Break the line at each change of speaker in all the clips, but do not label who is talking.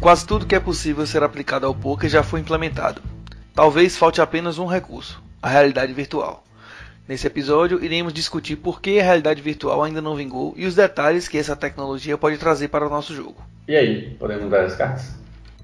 Quase tudo que é possível ser aplicado ao poker já foi implementado. Talvez falte apenas um recurso, a realidade virtual. Nesse episódio, iremos discutir por que a realidade virtual ainda não vingou e os detalhes que essa tecnologia pode trazer para o nosso jogo.
E aí, podemos dar as cartas?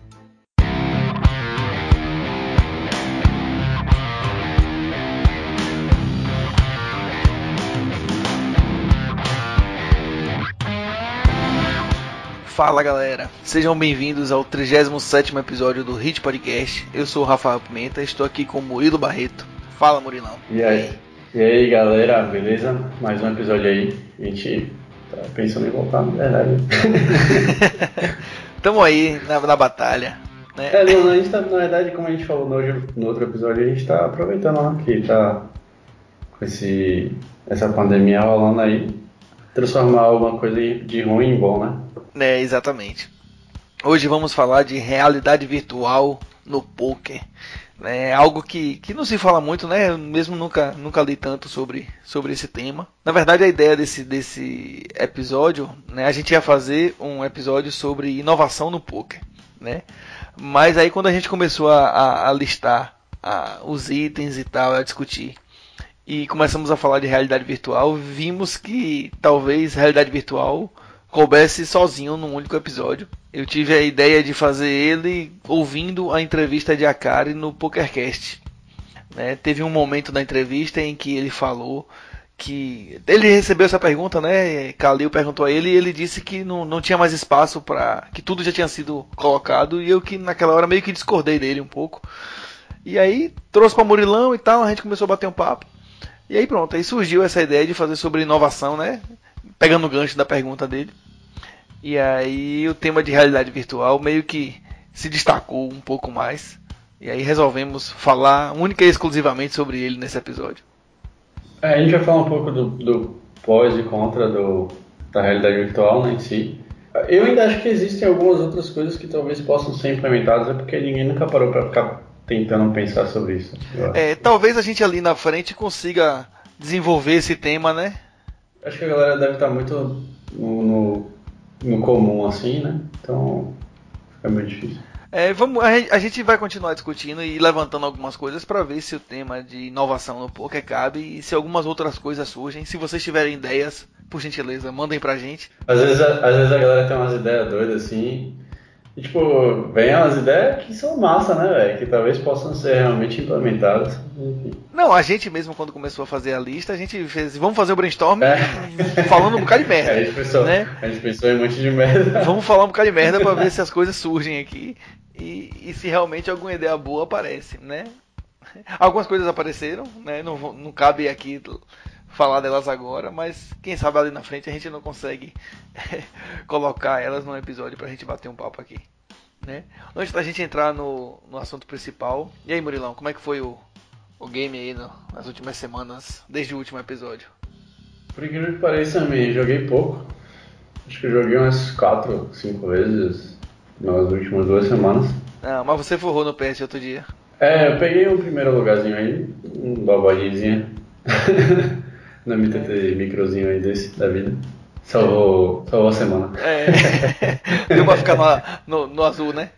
Fala galera, sejam bem-vindos ao 37º episódio do Hit Podcast. Eu sou o Rafael Pimenta, estou aqui com o Murilo Barreto. Fala, Murilão.
E aí galera, beleza? Mais um episódio aí. A gente tá pensando em voltar, na verdade.
Tamo aí na batalha, né?
A gente tá, na verdade, como a gente falou no outro episódio, a gente tá aproveitando, né, que tá com essa pandemia rolando aí, transformar alguma coisa de ruim em bom, né?
É, exatamente. Hoje vamos falar de realidade virtual no poker. É algo que não se fala muito, né? Eu mesmo nunca li tanto sobre esse tema. Na verdade, a ideia desse episódio, né? A gente ia fazer um episódio sobre inovação no poker, né? Mas aí quando a gente começou a listar os itens e tal, a discutir, e começamos a falar de realidade virtual, vimos que talvez realidade virtual coubesse sozinho num único episódio. Eu tive a ideia de fazer ele ouvindo a entrevista de Akari no PokerCast, né? Teve um momento da entrevista em que ele falou que ele recebeu essa pergunta, né? Kalil perguntou a ele e ele disse que não tinha mais espaço para que tudo já tinha sido colocado, e eu que naquela hora meio que discordei dele um pouco. E aí trouxe para Murilão e tal, a gente começou a bater um papo. E aí pronto, aí surgiu essa ideia de fazer sobre inovação, né? Pegando o gancho da pergunta dele. E aí o tema de realidade virtual meio que se destacou um pouco mais. E aí resolvemos falar única e exclusivamente sobre ele nesse episódio.
A gente vai falar um pouco do pós e contra da realidade virtual, né, em si. Eu ainda acho que existem algumas outras coisas que talvez possam ser implementadas, é porque ninguém nunca parou para ficar tentando pensar sobre isso.
Talvez a gente ali na frente consiga desenvolver esse tema, né?
Acho que a galera deve estar muito no comum assim, né? Então fica meio difícil.
A gente vai continuar discutindo e levantando algumas coisas para ver se o tema de inovação no poker cabe e se algumas outras coisas surgem. Se vocês tiverem ideias, por gentileza, mandem pra gente.
Às vezes a galera tem umas ideias doidas assim. E, tipo, vem umas ideias que são massa, né, velho? Que talvez possam ser realmente implementadas. Enfim.
Não, a gente mesmo, quando começou a fazer a lista, a gente fez, vamos fazer o brainstorm falando um bocado de merda.
A gente pensou em um monte de merda.
Vamos falar um bocado de merda pra ver se as coisas surgem aqui e se realmente alguma ideia boa aparece, né? Algumas coisas apareceram, né? Não cabe aqui falar delas agora, mas quem sabe ali na frente a gente não consegue colocar elas num episódio pra gente bater um papo aqui, né? Antes da gente entrar no assunto principal, e aí, Murilão, como é que foi o game aí nas últimas semanas, desde o último episódio?
Por incrível que pareça, eu joguei pouco. Acho que eu joguei umas 4, 5 vezes nas últimas 2 semanas.
Ah, mas você forrou no PS outro dia.
Eu peguei um primeiro lugarzinho aí, um babalinho no MTT microzinho aí da vida. Salvou a semana.
Deu pra ficar no azul, né?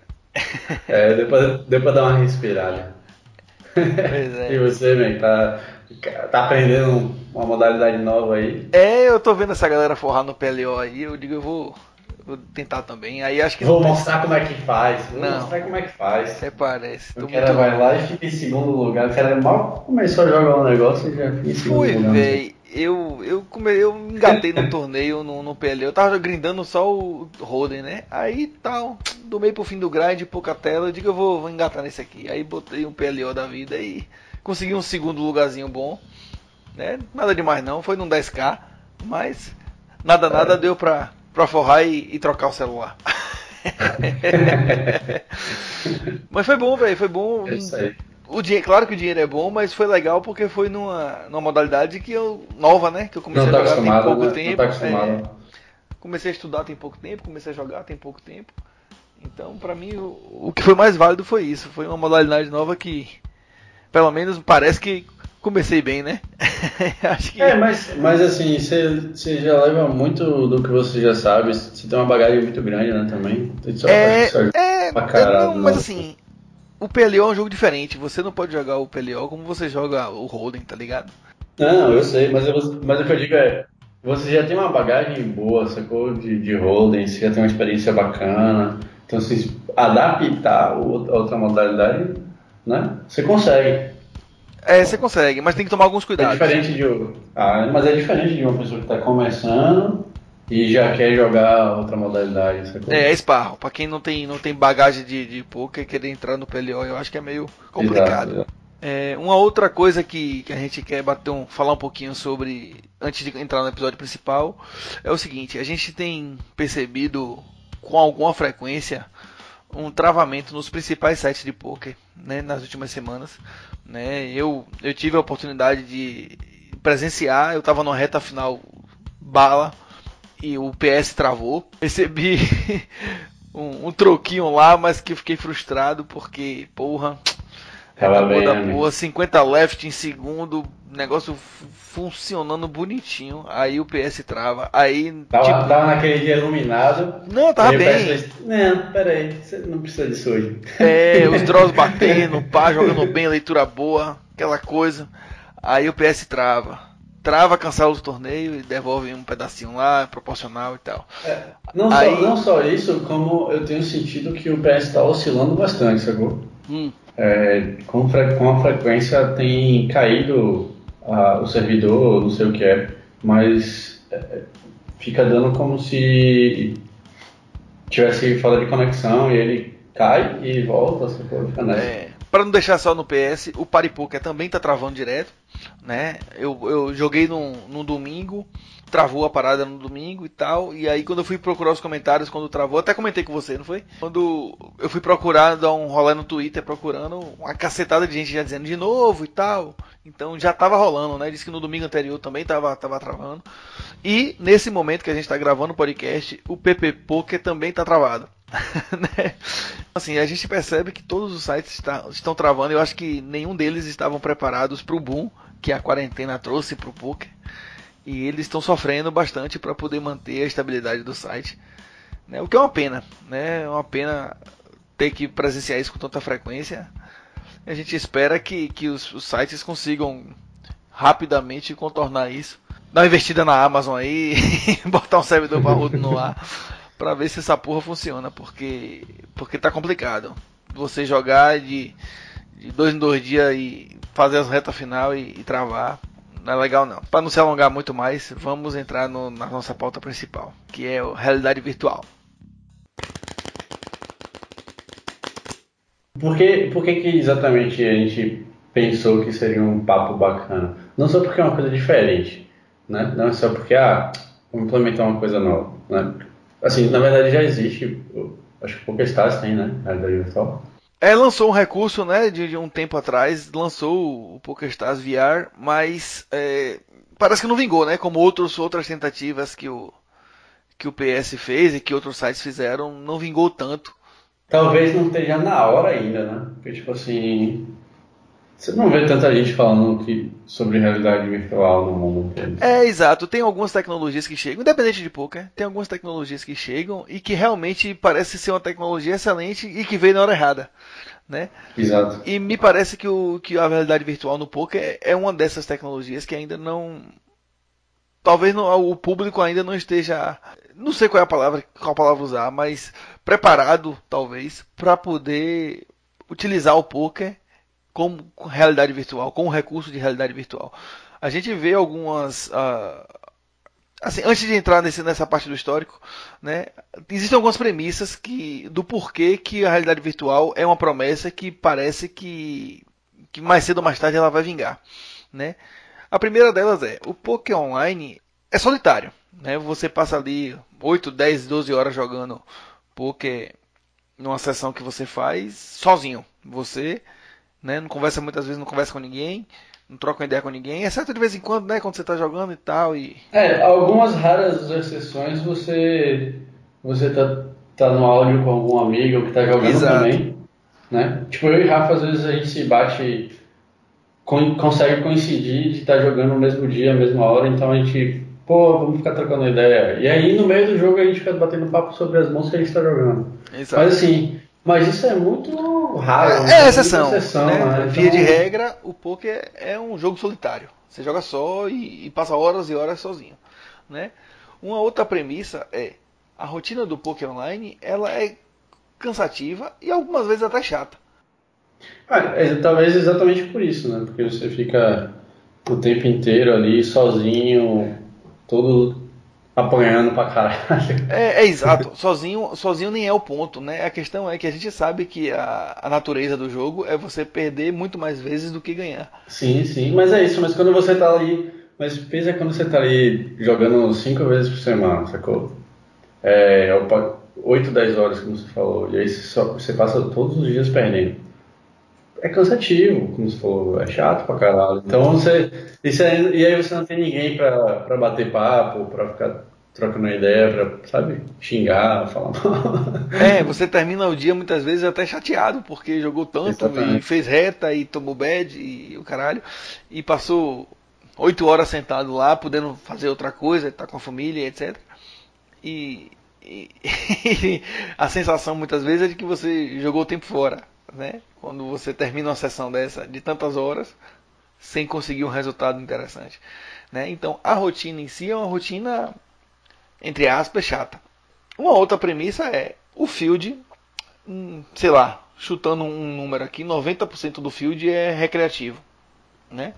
Deu pra dar uma respirada.
Pois é.
E você, man, tá aprendendo uma modalidade nova aí?
Eu tô vendo essa galera forrar no PLO aí, eu digo, eu vou tentar também. Aí acho que
vou mostrar como é que faz.
Até parece.
O cara vai lá e fica em segundo lugar. O cara mal começou a jogar um negócio e já fica em segundo lugar.
Véi, eu engatei no torneio no PLO. Eu tava grindando só o Roden, né? Aí tal, do meio pro fim do grind, pouca tela. Eu digo, eu vou engatar nesse aqui. Aí botei um PLO da vida e consegui um segundo lugarzinho bom, né? Nada demais não, foi num 10k, mas nada deu pra forrar e trocar o celular. Mas foi bom, velho, foi bom.
Isso aí.
Claro que o dinheiro é bom, mas foi legal porque foi numa modalidade nova, né? Que eu comecei a jogar tem pouco tempo. Comecei a estudar tem pouco tempo, comecei a jogar tem pouco tempo. Então, pra mim, o que foi mais válido foi isso. Foi uma modalidade nova que, pelo menos, parece que Comecei bem, né? Acho que...
mas assim, você já leva muito do que você já sabe, você tem uma bagagem muito grande, né, também. Acho que isso ajuda pra
não,
caralho.
mas assim, o PLO é um jogo diferente. Você não pode jogar o PLO como você joga o Hold'em, tá ligado?
Não, eu sei, mas o que eu digo é, você já tem uma bagagem boa, sacou? De holding, você já tem uma experiência bacana. Então, assim, adaptar a outra modalidade, né? Você consegue.
Você consegue, mas tem que tomar alguns
É
cuidados.
diferente mas é diferente de uma pessoa que está começando e já quer jogar outra modalidade, sacou?
É Sparrow. Pra quem não tem bagagem de poker, querer entrar no PLO, eu acho que é meio complicado.
Exato.
Uma outra coisa que a gente quer falar um pouquinho sobre, antes de entrar no episódio principal, é o seguinte: a gente tem percebido com alguma frequência um travamento nos principais sites de poker, né, nas últimas semanas. Né? Eu tive a oportunidade de presenciar, eu estava numa reta final bala e o PS travou. Recebi um troquinho lá, mas que eu fiquei frustrado porque, porra, reta boa da porra, 50 left em segundo, negócio funcionando bonitinho. Aí o PS trava. Aí
Tava naquele dia iluminado.
Não, tava bem.
Não, peraí, você não precisa disso hoje.
Os draws batendo, pá, jogando bem, leitura boa, aquela coisa. Aí o PS trava. Trava, cancela o torneio e devolve um pedacinho lá, proporcional e tal.
Não só isso, como eu tenho sentido que o PS está oscilando bastante, sacou? Com a frequência tem caído o servidor, não sei o que é, mas fica dando como se tivesse falta de conexão e ele cai e volta, sacou? Fica nessa.
Para não deixar só no PS, o Paripoker também tá travando direto, né? Eu joguei num domingo, travou a parada no domingo e tal, e aí quando eu fui procurar os comentários, quando travou, até comentei com você, não foi? Quando eu fui procurar, dar um rolê no Twitter procurando, uma cacetada de gente já dizendo de novo e tal, então já tava rolando, né? Disse que no domingo anterior também tava travando, e nesse momento que a gente tá gravando o podcast, o PP Poker também tá travado. Né? Assim, a gente percebe que todos os sites estão travando. Eu acho que nenhum deles estavam preparados para o boom que a quarentena trouxe para o poker. E eles estão sofrendo bastante para poder manter a estabilidade do site. Né? O que é uma pena. Né? É uma pena ter que presenciar isso com tanta frequência. A gente espera que os sites consigam rapidamente contornar isso. Dar uma investida na Amazon aí, botar um servidor parrudo no ar. Pra ver se essa porra funciona, porque tá complicado. Você jogar de 2 em 2 dias e fazer as retas final e travar, não é legal não. Para não se alongar muito mais, vamos entrar na nossa pauta principal, que é a realidade virtual.
Por que exatamente a gente pensou que seria um papo bacana? Não só porque é uma coisa diferente, né? Não é só porque, vamos implementar uma coisa nova, né? Assim, na verdade já existe, acho que PokerStars tem, né? Realidade virtual.
Lançou um recurso, né, de um tempo atrás, lançou o PokerStars VR, mas parece que não vingou, né? Como outras tentativas que o PS fez e que outros sites fizeram, não vingou tanto.
Talvez não esteja na hora ainda, né? Porque, tipo assim, você não vê tanta gente falando sobre realidade virtual no mundo inteiro.
Exato. Tem algumas tecnologias que chegam, independente de poker, tem algumas tecnologias que chegam e que realmente parece ser uma tecnologia excelente e que veio na hora errada, né?
Exato.
E me parece que a realidade virtual no poker é uma dessas tecnologias que ainda não... Talvez o público ainda não esteja... Não sei qual palavra usar, mas preparado, talvez, para poder utilizar o poker como realidade virtual, como recurso de realidade virtual. A gente vê algumas... assim, antes de entrar nessa parte do histórico, né, existem algumas premissas do porquê que a realidade virtual é uma promessa que parece que mais cedo ou mais tarde ela vai vingar. Né? A primeira delas o poker online é solitário. Né? Você passa ali 8, 10, 12 horas jogando poker numa sessão que você faz sozinho. Você... Né? Não conversa muitas vezes, não conversa com ninguém, não troca ideia com ninguém, exceto de vez em quando, né? Quando você tá jogando e tal.
Algumas raras exceções você tá no áudio com algum amigo que tá jogando. Exato. Também, né? Tipo, eu e Rafa, às vezes a gente se bate consegue coincidir de estar jogando no mesmo dia, a mesma hora, então a gente, pô, vamos ficar trocando ideia. E aí no meio do jogo a gente fica batendo papo sobre as mãos que a gente está jogando.
Exato.
Mas assim, mas isso é muito raro,
É
muito
exceção,
exceção,
né?
né?
Via de
Então,
regra, o poker é um jogo solitário. Você joga só e passa horas e horas sozinho, né? Uma outra premissa é a rotina do poker online, ela é cansativa e algumas vezes até chata.
talvez exatamente por isso, né? Porque você fica o tempo inteiro ali sozinho, todo apanhando pra caralho.
É exato, sozinho nem é o ponto, né? A questão é que a gente sabe que a natureza do jogo é você perder muito mais vezes do que ganhar.
Sim, sim, mas é isso, mas quando você tá ali, mas pensa quando você tá ali jogando 5 vezes por semana, sacou? 8, 10 horas, como você falou, e aí você passa todos os dias perdendo. É cansativo, como você falou, é chato pra caralho. Então e aí você não tem ninguém pra bater papo, pra ficar trocando ideia, pra, sabe, xingar, falar mal.
Você termina o dia muitas vezes até chateado, porque jogou tanto e
Exatamente.
fez reta e tomou bad e o caralho, e passou 8 horas sentado lá, podendo fazer outra coisa, estar com a família, etc. E a sensação muitas vezes é de que você jogou o tempo fora, né? Quando você termina uma sessão dessa de tantas horas sem conseguir um resultado interessante, né? Então a rotina em si é uma rotina entre aspas chata. Uma outra premissa é o field, sei lá, chutando um número aqui, 90% do field é recreativo, né?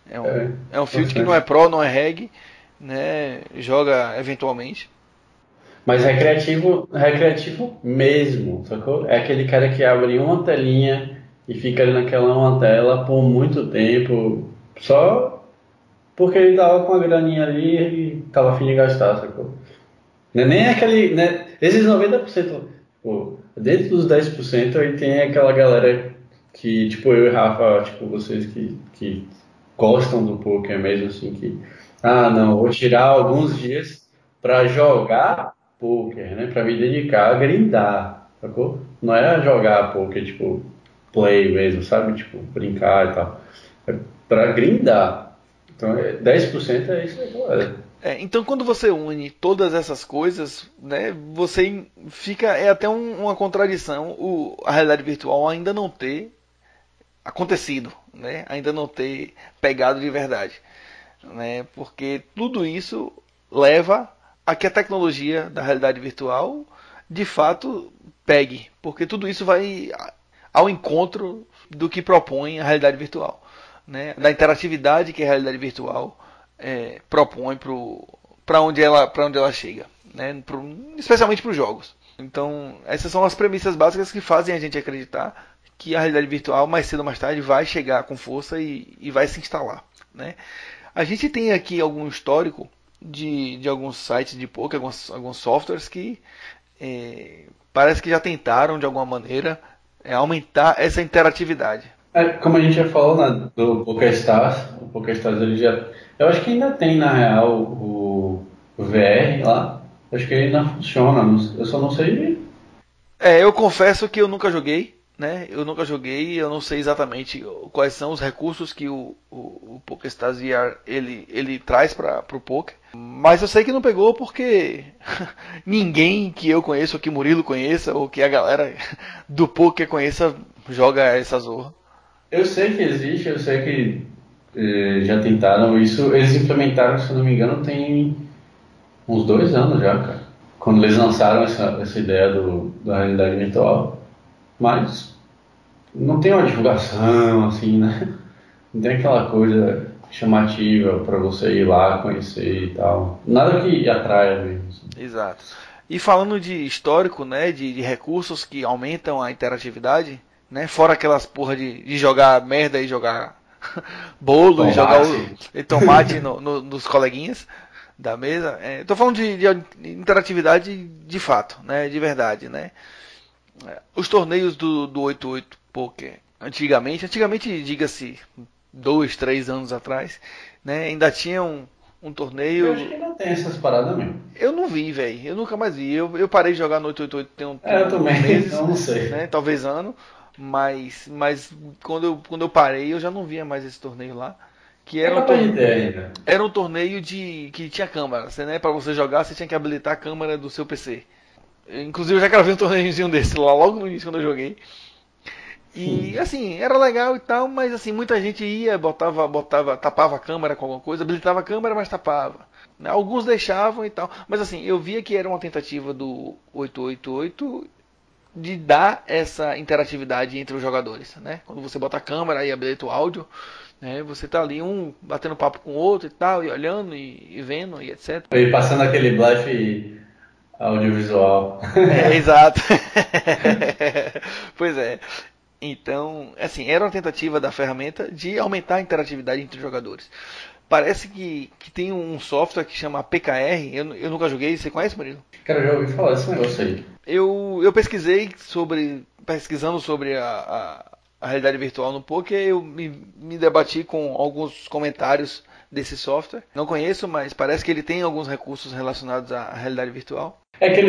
É um field que não é
Bastante.
pro, não é reg, né? Joga eventualmente.
Mas recreativo, recreativo mesmo, sacou? É aquele cara que abre uma telinha e fica ali naquela uma tela por muito tempo, só porque ele tava com a graninha ali e tava afim de gastar, sacou? Não é nem aquele, né? Esses 90%, pô, dentro dos 10% aí tem aquela galera que, tipo eu e Rafa, tipo vocês que gostam do poker mesmo, assim, que, não, vou tirar alguns dias pra jogar poker, né? Pra me dedicar a grindar, sacou? Não é jogar poker, tipo, play mesmo, sabe? Tipo, brincar e tal. É pra grindar. Então, 10% é isso aí, galera.
Então quando você une todas essas coisas, né, você fica é até uma contradição a realidade virtual ainda não ter acontecido, né, ainda não ter pegado de verdade, né, porque tudo isso leva a que a tecnologia da realidade virtual de fato pegue, porque tudo isso vai ao encontro do que propõe a realidade virtual, né, da interatividade que a realidade virtual propõe para onde ela chega, né, especialmente para os jogos. Então, essas são as premissas básicas que fazem a gente acreditar que a realidade virtual, mais cedo ou mais tarde, vai chegar com força e vai se instalar, né? A gente tem aqui algum histórico de alguns sites de poker, alguns softwares que parece que já tentaram, de alguma maneira, aumentar essa interatividade.
Como a gente já falou, né, do PokerStars, o PokerStars ele já. Eu acho que ainda tem, na real, o VR lá. Acho que ele ainda funciona. Eu só não sei.
Eu confesso que eu nunca joguei, né? Eu nunca joguei, eu não sei exatamente quais são os recursos que o PokerStars VR ele traz para o poker. Mas eu sei que não pegou porque ninguém que eu conheço, ou que Murilo conheça, ou que a galera do poker conheça, joga essa zorra.
Eu sei que existe, eu sei que já tentaram isso. Eles implementaram, se eu não me engano, tem uns 2 anos já, cara. Quando eles lançaram essa ideia da realidade virtual. Mas não tem uma divulgação, assim, né? Não tem aquela coisa chamativa para você ir lá conhecer e tal. Nada que atraia mesmo. Assim.
Exato. E falando de histórico, né, de recursos que aumentam a interatividade, né, fora aquelas porra de jogar merda e jogar bolo e jogar
Tomate.
e tomate nos coleguinhas da mesa. Tô falando de interatividade de fato, né, de verdade, né. Os torneios do 88 Poker, antigamente diga-se 2, 3 anos atrás, né, ainda tinham um
Eu acho que
torneio.
ainda tem essas paradas mesmo.
Eu não vi, velho. Eu nunca mais vi. Eu parei de jogar no 888 tem
Eu
uns
também,
meses,
então não sei.
né? Talvez ano. Mas quando eu parei, eu já não via mais esse torneio lá. Que era era um torneio que tinha câmera. Né? Para você jogar, você tinha que habilitar a câmera do seu PC. Inclusive, eu já gravei um torneiozinho desse lá, logo no início, quando eu joguei. E assim, era legal e tal, mas assim, muita gente ia, tapava a câmera com alguma coisa, habilitava a câmera, mas tapava. Né? Alguns deixavam e tal. Mas assim, eu via que era uma tentativa do 888 de dar essa interatividade entre os jogadores. Né? Quando você bota a câmera e habilita o áudio, né? Você tá ali um batendo papo com o outro e tal, e olhando e vendo e etc.
E passando aquele blefe audiovisual.
Exato. Pois é. Então, assim, era uma tentativa da ferramenta de aumentar a interatividade entre os jogadores. Parece que tem um software que chama PKR, eu nunca joguei, você conhece, Murilo?
Cara, eu já ouvi falar desse negócio aí.
Eu pesquisei pesquisando sobre a realidade virtual no poker, eu me debati com alguns comentários desse software. Não conheço, mas parece que ele tem alguns recursos relacionados à realidade virtual.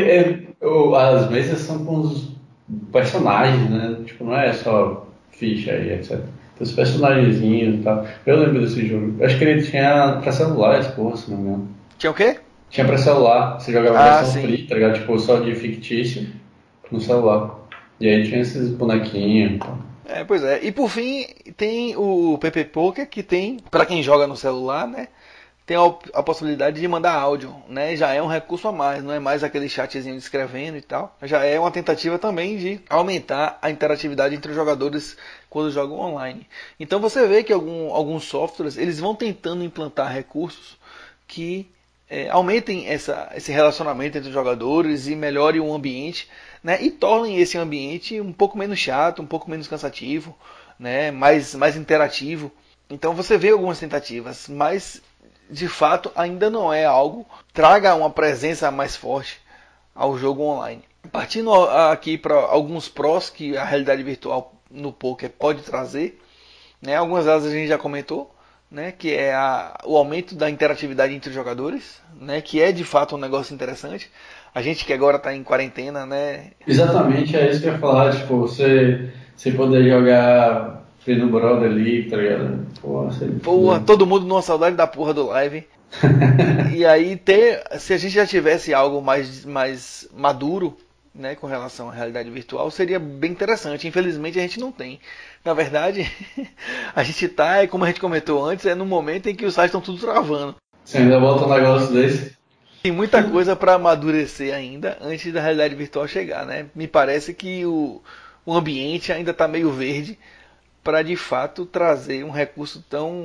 As mesas são com os personagens, né? Tipo, não é só ficha e etc. Tem os personagenzinhos e tal. Eu lembro desse jogo. Eu acho que ele tinha pra celular, essa porra, se não me engano.
Tinha o quê?
Tinha pra celular. Você jogava a versão
sim.
free, tá ligado? Tipo, só de fictício no celular. E aí tinha esses bonequinhos e tal.
Pois é. E por fim, tem o PP Poker, que tem, pra quem joga no celular, né? Tem a possibilidade de mandar áudio, né? Já é um recurso a mais, não é mais aquele chatzinho escrevendo e tal. Já é uma tentativa também de aumentar a interatividade entre os jogadores quando jogam online. Então você vê que alguns softwares, eles vão tentando implantar recursos que aumentem esse relacionamento entre os jogadores e melhore o ambiente, né? E tornem esse ambiente um pouco menos chato, um pouco menos cansativo, né? Mais interativo. Então você vê algumas tentativas, mas de fato ainda não é algo que traga uma presença mais forte ao jogo online. Partindo aqui para alguns prós que a realidade virtual no poker pode trazer, né? Algumas delas a gente já comentou, né? Que é o aumento da interatividade entre os jogadores, né? Que é de fato um negócio interessante. A gente que agora está em quarentena, né?
Exatamente, é isso que eu ia falar. Tipo, você poder jogar no Brother ali, tá ligado?
Porra, todo mundo numa saudade da porra do live. E aí se a gente já tivesse algo mais maduro, né, com relação à realidade virtual, seria bem interessante. Infelizmente a gente não tem. Na verdade, a gente tá, como a gente comentou antes, no momento em que os sites estão tudo travando.
Você ainda bota um negócio desse?
Tem muita coisa para amadurecer ainda antes da realidade virtual chegar, né? Me parece que o ambiente ainda está meio verde para de fato trazer um recurso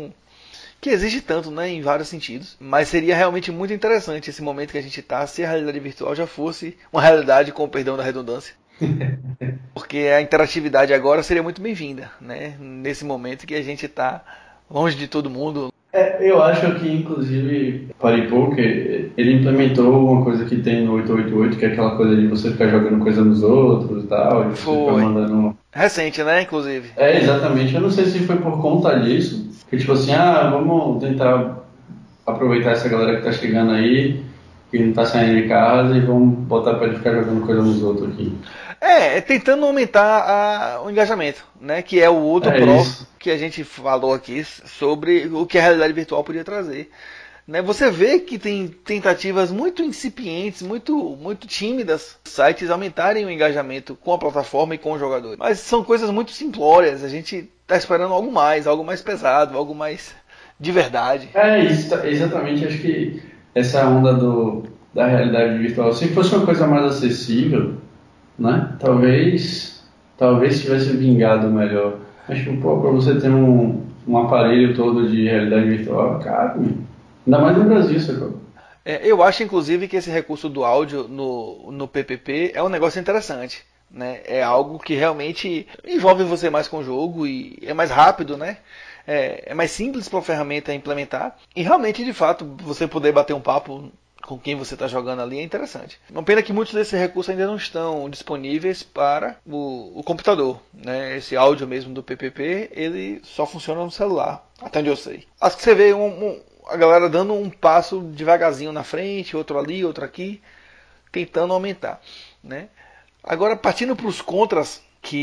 que exige tanto, né, em vários sentidos. Mas seria realmente muito interessante esse momento que a gente está, se a realidade virtual já fosse uma realidade, com o perdão da redundância. Porque a interatividade agora seria muito bem-vinda, né? Nesse momento que a gente está longe de todo mundo.
Eu acho que, inclusive, o Party Poker, ele implementou uma coisa que tem no 888, que é aquela coisa de você ficar jogando coisa nos outros e tal, e você ficar mandando...
Recente, né, inclusive.
Exatamente. Eu não sei se foi por conta disso, que tipo assim, vamos tentar aproveitar essa galera que tá chegando aí, que não tá saindo de casa, e vamos botar pra ele ficar jogando coisa nos outros aqui.
Tentando aumentar o engajamento, né? Que é o outro pró que a gente falou aqui sobre o que a realidade virtual podia trazer. Né? Você vê que tem tentativas muito incipientes, muito tímidas, sites aumentarem o engajamento com a plataforma e com o jogador. Mas são coisas muito simplórias, a gente está esperando algo mais pesado, algo mais de verdade.
Exatamente, acho que essa onda da realidade virtual, se fosse uma coisa mais acessível, né? Talvez tivesse vingado melhor. Acho que para você ter um aparelho todo de realidade virtual, cara, ainda mais no Brasil, sacou?
Eu acho, inclusive, que esse recurso do áudio no PPP é um negócio interessante. Né? É algo que realmente envolve você mais com o jogo e é mais rápido, né? É mais simples para a ferramenta implementar. E realmente, de fato, você poder bater um papo com quem você está jogando ali é interessante. Uma pena que muitos desses recursos ainda não estão disponíveis para o computador. Né? Esse áudio mesmo do PPP, ele só funciona no celular, até onde eu sei. Acho que você vê a galera dando um passo devagarzinho na frente, outro ali, outro aqui, tentando aumentar. Né? Agora, partindo para os contras que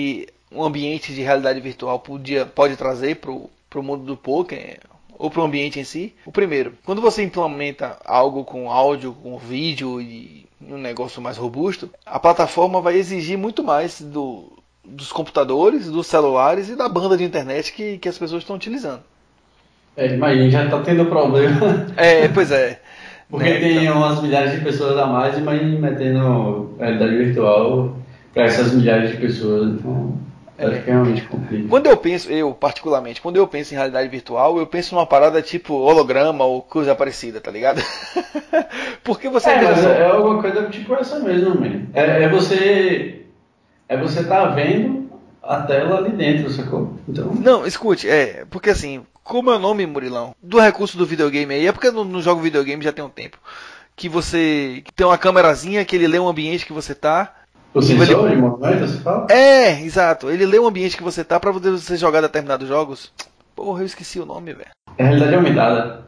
um ambiente de realidade virtual pode trazer para o mundo do poker ou para o ambiente em si. O primeiro, quando você implementa algo com áudio, com vídeo e um negócio mais robusto, a plataforma vai exigir muito mais dos computadores, dos celulares e da banda de internet que as pessoas estão utilizando.
Imagina, já está tendo problema.
Pois é.
Porque
né?
tem umas milhares de pessoas a mais, imagina metendo realidade virtual para essas milhares de pessoas. Então, acho que realmente complica.
Quando eu penso em realidade virtual, eu penso numa parada tipo holograma ou coisa parecida, tá ligado? Porque você
mas é alguma coisa tipo essa mesmo, man. Você tá vendo a tela ali dentro, sacou? Então...
Não, escute, porque assim, como é o nome, Murilão, do recurso do videogame aí, é porque eu não jogo videogame já tem um tempo, que você tem uma câmerazinha que ele lê o ambiente que você tá.
O sensor de movimento, você fala?
Exato, ele lê o ambiente que você tá pra você jogar determinados jogos. Porra, eu esqueci o nome, velho.
É realidade aumentada.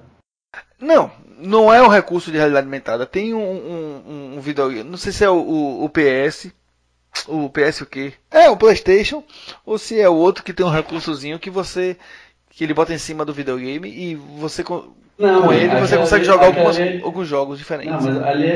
Não é um recurso de realidade aumentada, tem um videogame, não sei se é o PS... O PS o quê? O PlayStation, ou se é o outro que tem um recursozinho que ele bota em cima do videogame e você você consegue jogar alguns jogos diferentes.
Não, mas ali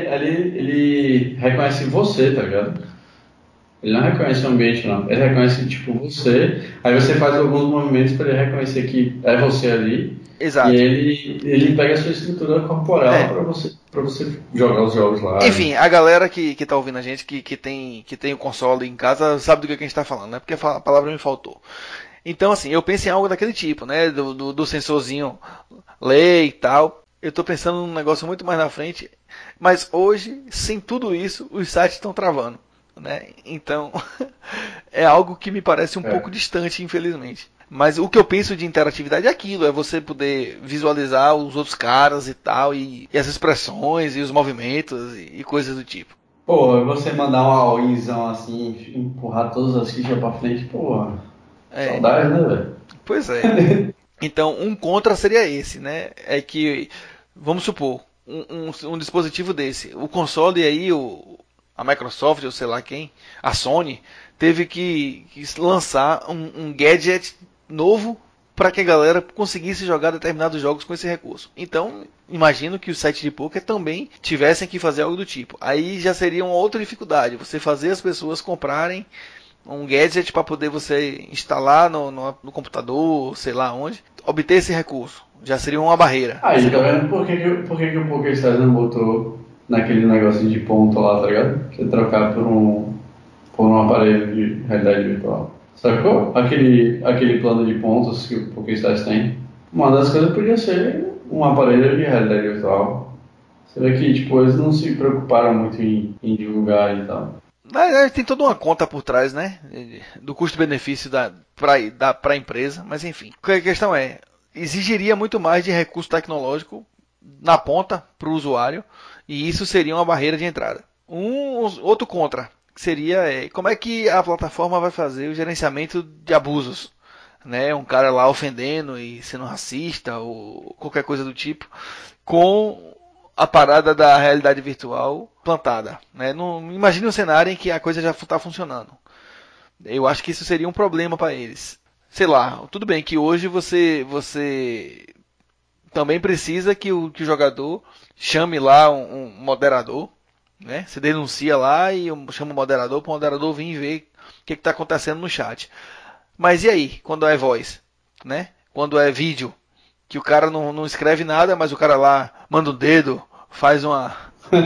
ele reconhece você, tá ligado? Ele não reconhece o ambiente, não. Ele reconhece, tipo, você. Aí você faz alguns movimentos para ele reconhecer que é você ali.
Exato.
E ele pega a sua estrutura corporal para você jogar os jogos lá.
Enfim, a galera que tá ouvindo a gente, que tem o console em casa, sabe do que a gente tá falando, né? Porque a palavra me faltou. Então, assim, eu penso em algo daquele tipo, né? Do sensorzinho ler e tal. Eu tô pensando num negócio muito mais na frente. Mas hoje, sem tudo isso, os sites estão travando, né? Então, é algo que me parece um pouco distante, infelizmente. Mas o que eu penso de interatividade é aquilo, é você poder visualizar os outros caras e tal, e as expressões, e os movimentos, e coisas do tipo.
Pô, você mandar um all-inzão assim, empurrar todas as fichas pra frente, pô, saudade, né, velho?
Pois é. Então, um contra seria esse, né? É que, vamos supor, um dispositivo desse, o console aí, a Microsoft, ou sei lá quem, a Sony, teve que lançar um gadget novo para que a galera conseguisse jogar determinados jogos com esse recurso. Então, imagino que os sites de poker também tivessem que fazer algo do tipo. Aí já seria uma outra dificuldade, você fazer as pessoas comprarem um gadget para poder você instalar no computador, sei lá onde, obter esse recurso. Já seria uma barreira.
Aí, tá vendo por que o PokerStars não botou naquele negócio de ponto lá, tá ligado? Você trocar por um aparelho de realidade virtual. Sacou? Aquele plano de pontos que o PokerStars tem. Uma das coisas podia ser um aparelho de realidade virtual. Você vê que tipo, eles não se preocuparam muito em divulgar e tal.
Mas tem toda uma conta por trás, né? Do custo-benefício para a empresa. Mas enfim, a questão é, exigiria muito mais de recurso tecnológico na ponta para o usuário. E isso seria uma barreira de entrada. Outro contra seria como é que a plataforma vai fazer o gerenciamento de abusos, né? Um cara lá ofendendo e sendo racista ou qualquer coisa do tipo, com a parada da realidade virtual plantada, né? Não imagine um cenário em que a coisa já está funcionando. Eu acho que isso seria um problema para eles. Sei lá, tudo bem que hoje você também precisa que o jogador chame lá um moderador, né? Você denuncia lá e chama o moderador para o moderador vir e ver o que está acontecendo no chat. Mas e aí, quando é voz, né? Quando é vídeo, que o cara não escreve nada, mas o cara lá manda um dedo, faz uma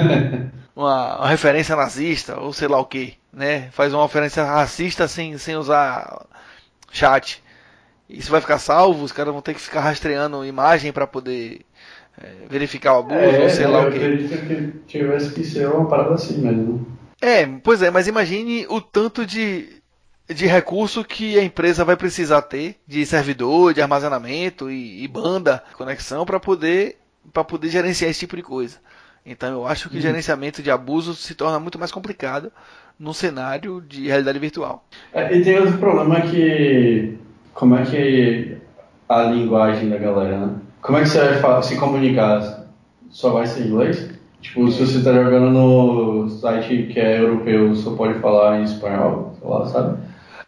referência nazista ou sei lá o que, né? Faz uma referência racista sem usar chat. Isso vai ficar salvo? Os caras vão ter que ficar rastreando imagem para poder verificar o abuso ou sei lá o que.
Eu acredito que tivesse que ser uma parada assim mesmo.
Pois é, mas imagine o tanto de recurso que a empresa vai precisar ter, de servidor, de armazenamento e banda, conexão, para poder gerenciar esse tipo de coisa. Então eu acho que o gerenciamento de abusos se torna muito mais complicado num cenário de realidade virtual.
E tem outro problema que... Como é que a linguagem da galera, né? Como é que você vai se comunicar? Só vai ser em inglês? Tipo, se você tá jogando no site que é europeu, só pode falar em espanhol, sei lá, sabe?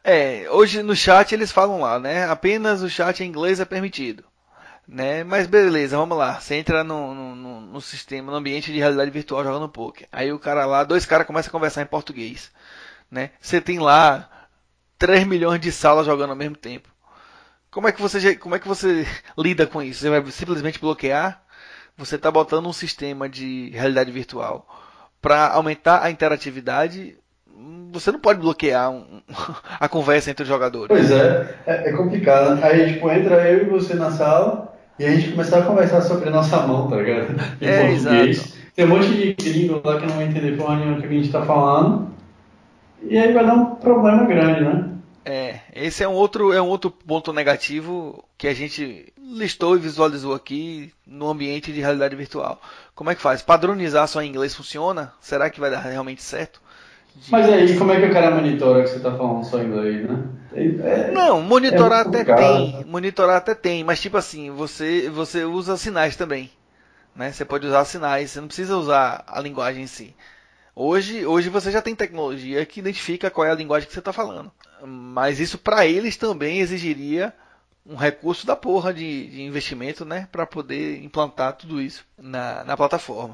Hoje no chat eles falam lá, né? Apenas o chat em inglês é permitido. Né? Mas beleza, vamos lá. Você entra no sistema, no ambiente de realidade virtual jogando poker. Aí o cara lá, dois caras começam a conversar em português. Né? Você tem lá 3 milhões de salas jogando ao mesmo tempo. Como é que você lida com isso? Você vai simplesmente bloquear? Você está botando um sistema de realidade virtual para aumentar a interatividade. Você não pode bloquear a conversa entre os jogadores.
Pois é complicado. Aí, tipo, entra eu e você na sala e a gente começar a conversar sobre a nossa mão, tá ligado? Em português.
Exato.
Tem um monte de gringo lá que não vai entender porra nenhuma que a gente tá falando. E aí vai dar um problema grande, né?
Esse é um outro ponto negativo que a gente listou e visualizou aqui no ambiente de realidade virtual. Como é que faz? Padronizar só em inglês funciona? Será que vai dar realmente certo?
Mas aí, como é que o cara monitora que você tá falando só inglês, né?
Não, monitorar até tem, mas tipo assim, você usa sinais também, né? Você pode usar sinais, você não precisa usar a linguagem em si. Hoje você já tem tecnologia que identifica qual é a linguagem que você está falando. Mas isso para eles também exigiria um recurso da porra de investimento, né? Para poder implantar tudo isso na plataforma.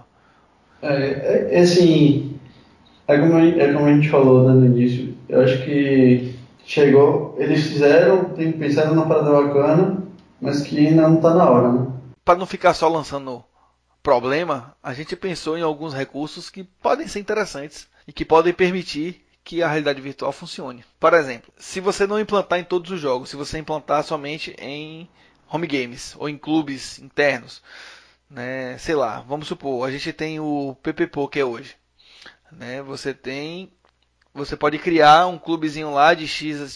Assim, como a gente falou, né, no início, eu acho que eles pensaram numa parada bacana, mas que ainda não está na hora, né?
Para não ficar só lançando problema, a gente pensou em alguns recursos que podem ser interessantes e que podem permitir que a realidade virtual funcione. Por exemplo, se você não implantar em todos os jogos, se você implantar somente em home games ou em clubes internos, né? Sei lá, vamos supor, a gente tem o PP Poker hoje, né? Você pode criar um clubezinho lá de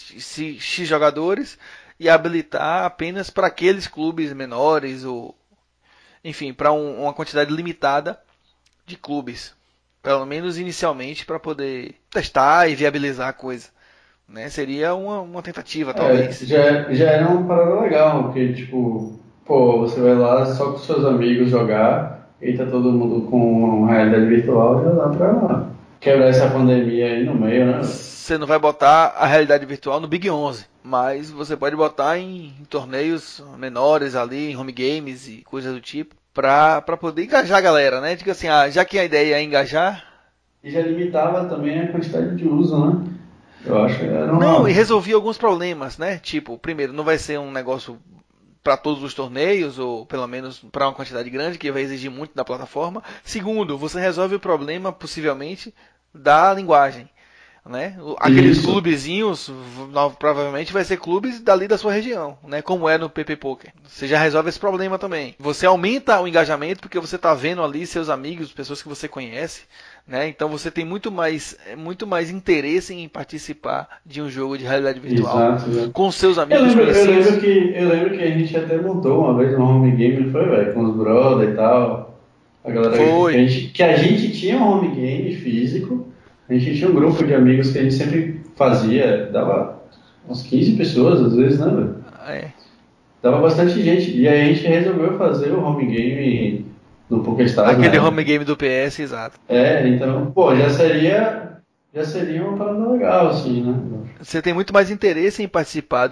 X jogadores e habilitar apenas para aqueles clubes menores ou enfim, para uma quantidade limitada de clubes, pelo menos inicialmente, para poder testar e viabilizar a coisa. Né? Seria uma tentativa, talvez.
Já era uma parada legal, porque, tipo, pô, você vai lá só com seus amigos jogar e tá todo mundo com realidade virtual, já dá pra quebrar essa pandemia aí no meio, né?
Você não vai botar a realidade virtual no Big 11, mas você pode botar em torneios menores ali, em home games e coisas do tipo, para poder engajar a galera, né? Diga assim, já que a ideia é engajar...
E já limitava também a quantidade de uso, né? Eu acho que era uma...
Não, e resolvia alguns problemas, né? Tipo, primeiro, não vai ser um negócio para todos os torneios, ou pelo menos para uma quantidade grande, que vai exigir muito da plataforma. Segundo, você resolve o problema, possivelmente, da linguagem. Né? Aqueles clubezinhos provavelmente vai ser clubes dali da sua região, né? Como é no PP Poker. Você já resolve esse problema também. Você aumenta o engajamento porque você está vendo ali seus amigos, pessoas que você conhece, né? Então você tem muito mais interesse em participar de um jogo de realidade virtual. Exato. Com seus amigos conhecidos.
Eu lembro que a gente até montou uma vez um home game, foi, velho, com os brother e tal. A galera que a gente tinha um home game físico. A gente tinha um grupo de amigos que a gente sempre fazia, dava umas 15 pessoas às vezes, né, velho? Dava bastante gente. E aí a gente resolveu fazer o home game no PokerStars.
Aquele home game do PS, exato.
Então, pô, já seria uma parada legal, assim, né?
Você tem muito mais interesse em participar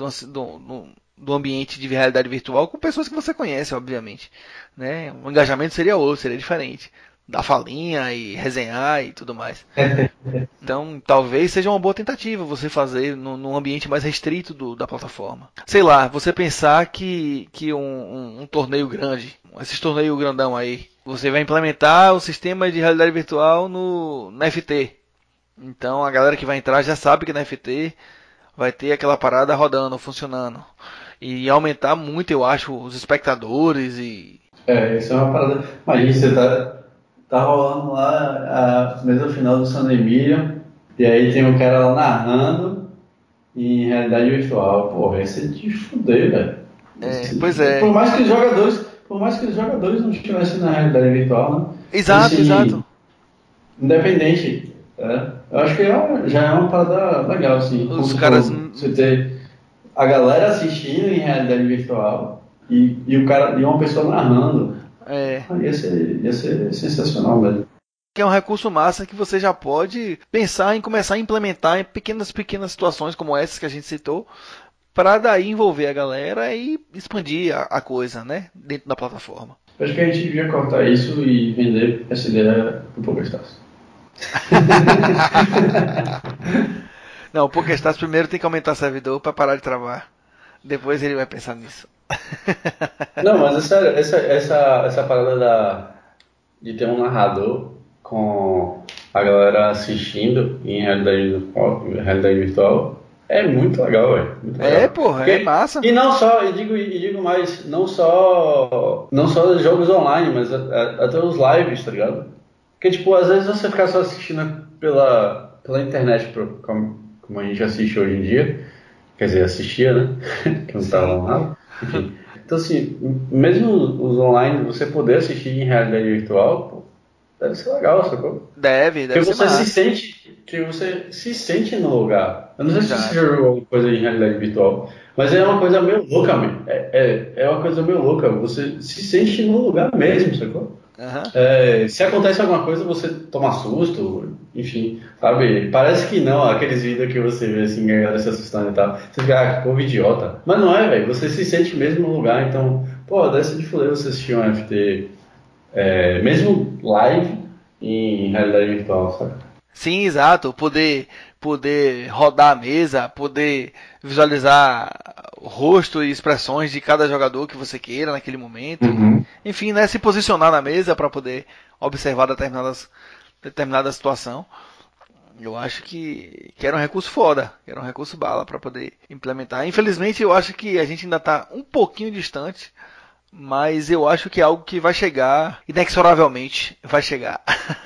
do ambiente de realidade virtual com pessoas que você conhece, obviamente. Né? O engajamento seria outro, seria diferente. Dar falinha e resenhar e tudo mais. Então, talvez seja uma boa tentativa você fazer num ambiente mais restrito da plataforma. Sei lá, você pensar que um torneio grande, esses torneios grandão aí, você vai implementar o sistema de realidade virtual no FT. Então, a galera que vai entrar já sabe que na FT vai ter aquela parada rodando, funcionando. E aumentar muito, eu acho, os espectadores e...
Isso é uma parada... Imagina, você tá rolando lá a mesa final do San Emílio, e aí tem um cara lá narrando em realidade virtual. Pô, vai ser de fuder, velho.
Pois é.
Por mais que os jogadores não estivessem na realidade virtual, né?
Exato, exato.
Independente, eu acho que já é uma parada legal, assim.
Os caras...
Você ter a galera assistindo em realidade virtual e uma pessoa narrando. Ia ser sensacional, velho.
que é um recurso massa que você já pode pensar em começar a implementar em pequenas situações como essas que a gente citou, para daí envolver a galera e expandir a coisa, né, dentro da plataforma.
Acho que a gente devia cortar isso e vender essa ideia pro PokerStars.
Não, o PokerStars primeiro tem que aumentar o servidor para parar de travar. Depois ele vai pensar nisso.
Não, mas é sério, essa parada de ter um narrador com a galera assistindo em realidade virtual é muito legal, velho.
Porra, é massa.
E não só, e digo mais, não só jogos online, mas até os lives, tá ligado? Porque, tipo, às vezes você ficar só assistindo pela internet, como a gente assiste hoje em dia, quer dizer, assistia, né? Que não tava online. Enfim. Então, assim, mesmo os online, você poder assistir em realidade virtual, pô, deve ser legal, sacou?
Deve
Porque
ser massa.
que você se sente no lugar. Eu não sei se você já jogou alguma coisa em realidade virtual, mas é uma coisa meio louca, mesmo. É uma coisa meio louca. Você se sente no lugar mesmo, sacou?
Uhum.
Se acontece alguma coisa, você toma susto, enfim, sabe? Parece que não, aqueles vídeos que você vê assim, a galera se assustando e tal. Você fica, que povo idiota. Mas não é, velho. Você se sente mesmo no lugar, então, pô, deve de fuder você assistir um FT, mesmo live em realidade virtual, sabe?
Sim, exato. Poder rodar a mesa, poder visualizar o rosto e expressões de cada jogador que você queira naquele momento.
Uhum.
Enfim, né, se posicionar na mesa para poder observar determinada situação. Eu acho que era um recurso foda, que era um recurso bala para poder implementar. Infelizmente, eu acho que a gente ainda está um pouquinho distante, mas eu acho que é algo que vai chegar, inexoravelmente vai chegar.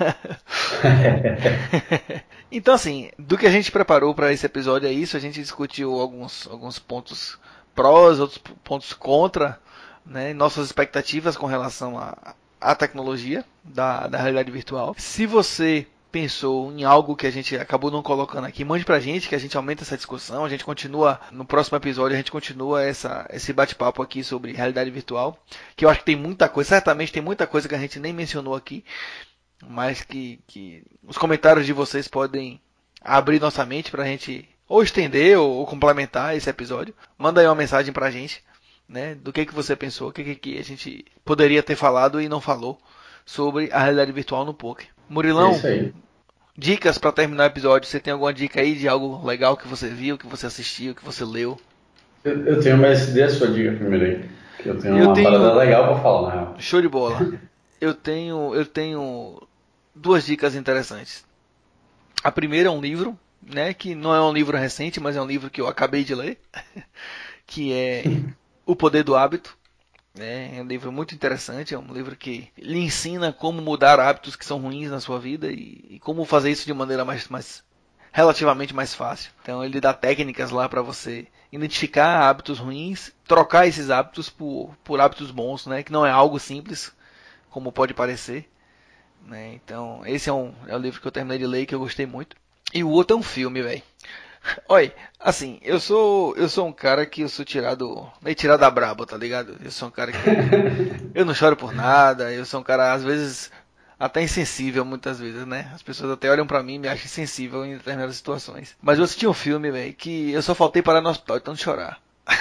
Então, assim, do que a gente preparou para esse episódio é isso. A gente discutiu alguns pontos prós, outros pontos contra, né, nossas expectativas com relação à tecnologia da realidade virtual. Se você pensou em algo que a gente acabou não colocando aqui, mande pra gente que a gente aumenta essa discussão. A gente continua, no próximo episódio, a gente continua esse bate-papo aqui sobre realidade virtual, que eu acho que tem muita coisa, certamente tem muita coisa que a gente nem mencionou aqui, mas que os comentários de vocês podem abrir nossa mente pra gente ou estender ou complementar esse episódio. Manda aí uma mensagem pra gente, né, do que você pensou, o que a gente poderia ter falado e não falou sobre a realidade virtual no poker.
É
Murilão,
isso aí.
dicas para terminar o episódio. Você tem alguma dica aí de algo legal que você viu, que você assistiu, que você leu?
Eu tenho, mas dê a sua dica primeiro aí. Que eu tenho
Eu
uma parada
tenho
legal pra falar, na real.
show de bola. Eu tenho duas dicas interessantes. A primeira é um livro, né, que não é um livro recente, mas é um livro que eu acabei de ler, que é O Poder do Hábito. É um livro muito interessante, é um livro que lhe ensina como mudar hábitos que são ruins na sua vida e como fazer isso de maneira relativamente mais fácil. Então ele dá técnicas lá para você identificar hábitos ruins, trocar esses hábitos por hábitos bons, né? Que não é algo simples, como pode parecer. Né? Então esse é o livro que eu terminei de ler e que eu gostei muito. E o outro é um filme, velho. Olha, assim, eu sou um cara que eu sou meio tirado da braba, tá ligado? Eu sou um cara que eu não choro por nada, eu sou um cara às vezes até insensível muitas vezes, né? As pessoas até olham pra mim e me acham insensível em determinadas situações. Mas eu assisti um filme, velho, que eu só faltei parar no hospital de tanto chorar.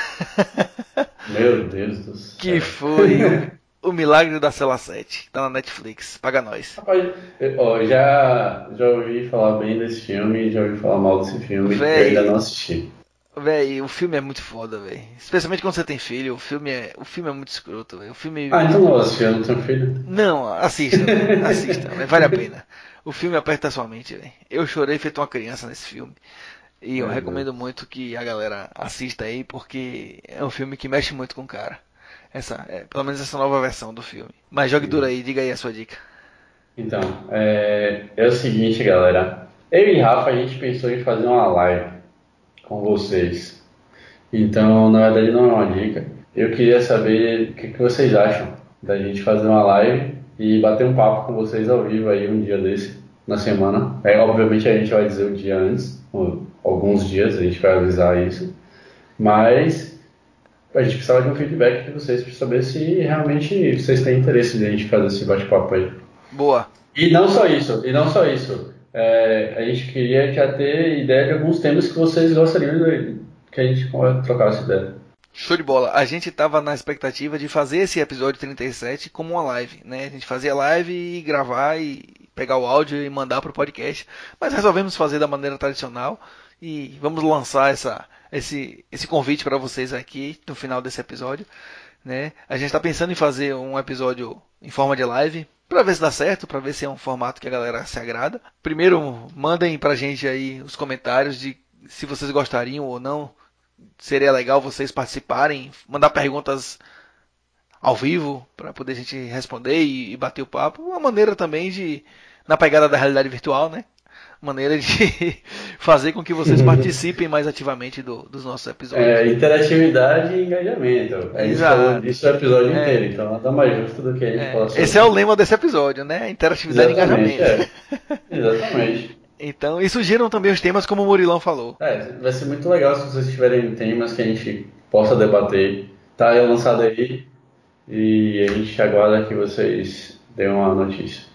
Meu Deus do
Que
céu.
foi o Milagre da Cela 7, tá na Netflix, paga nós.
Rapaz, ó, já ouvi falar bem desse filme, já ouvi falar mal desse filme, eu ainda não
Véi,
assisti.
véi, o filme é muito foda, véi. Especialmente quando você tem filho, o filme é muito escroto, véi. O filme.
Ah, então não vou assistir, eu não tenho filho.
Não, assista, véi. Assista, véi, vale a pena. O filme aperta sua mente, véi. Eu chorei feito uma criança nesse filme. E eu
Meu
recomendo
Deus.
muito que a galera assista aí, porque é um filme que mexe muito com o cara. Pelo menos essa nova versão do filme. Mas jogue duro aí, diga aí a sua dica.
Então, é o seguinte, galera. Eu e Rafa, a gente pensou em fazer uma live com vocês. Então, na verdade, não é uma dica. Eu queria saber o que vocês acham da gente fazer uma live e bater um papo com vocês ao vivo aí um dia desse, na semana. Obviamente a gente vai dizer o dia antes, ou alguns dias, a gente vai avisar isso. Mas a gente precisava de um feedback de vocês para saber se realmente vocês têm interesse de a gente fazer esse bate-papo aí.
Boa.
E não só isso. A gente queria já ter ideia de alguns temas que vocês gostariam que a gente trocasse ideia.
Show de bola. A gente estava na expectativa de fazer esse episódio 37 como uma live, né? A gente fazia live e gravar e pegar o áudio e mandar para o podcast, mas resolvemos fazer da maneira tradicional e vamos lançar esse convite para vocês aqui no final desse episódio, né? A gente está pensando em fazer um episódio em forma de live para ver se dá certo, para ver se é um formato que a galera se agrada. Primeiro, mandem pra gente aí os comentários de se vocês gostariam ou não. Seria legal vocês participarem, mandar perguntas ao vivo para poder a gente responder e bater o papo. Uma maneira também de, na pegada da realidade virtual, né? Maneira de fazer com que vocês participem mais ativamente dos nossos episódios.
Interatividade e engajamento. A gente falou disso o episódio inteiro, então nada mais justo do que a gente falar sobre.
Esse é o lema desse episódio, né? Interatividade e engajamento.
Exatamente.
Então, e surgiram também os temas como o Murilão falou.
Vai ser muito legal se vocês tiverem temas que a gente possa debater. Tá lançado aí e a gente aguarda que vocês deem uma notícia.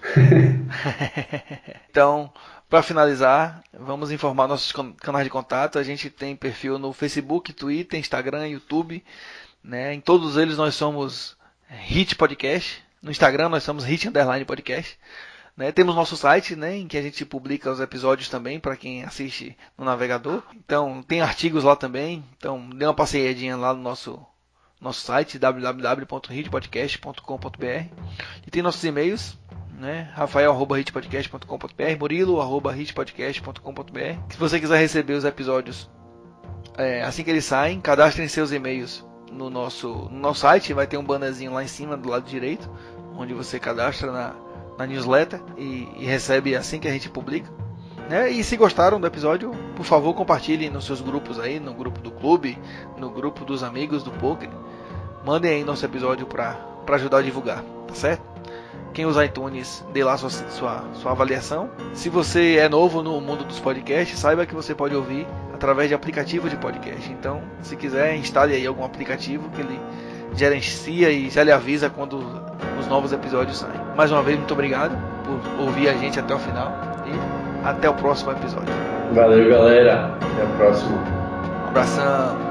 Então, para finalizar, vamos informar nossos canais de contato. A gente tem perfil no Facebook, Twitter, Instagram, YouTube, né? Em todos eles nós somos Hit Podcast. No Instagram nós somos Hit Underline Podcast. Né? Temos nosso site, né, em que a gente publica os episódios também para quem assiste no navegador. Então tem artigos lá também. Então dê uma passeadinha lá no nosso site www.hitpodcast.com.br e tem nossos e-mails, né, rafael@hitpodcast.com.br, murilo@hitpodcast.com.br. Se você quiser receber os episódios assim que eles saem, cadastrem seus e-mails no nosso site. Vai ter um bannerzinho lá em cima do lado direito, onde você cadastra na newsletter e recebe assim que a gente publica, né? E se gostaram do episódio, por favor compartilhem nos seus grupos aí, no grupo do clube, no grupo dos amigos do poker. Mandem aí nosso episódio para ajudar a divulgar, tá certo? Quem usa iTunes, dê lá sua avaliação. Se você é novo no mundo dos podcasts, saiba que você pode ouvir através de aplicativo de podcast. Então, se quiser, instale aí algum aplicativo que ele gerencia e já lhe avisa quando os novos episódios saem. Mais uma vez, muito obrigado por ouvir a gente até o final e até o próximo episódio.
Valeu, galera. Até a próxima.
Um abração.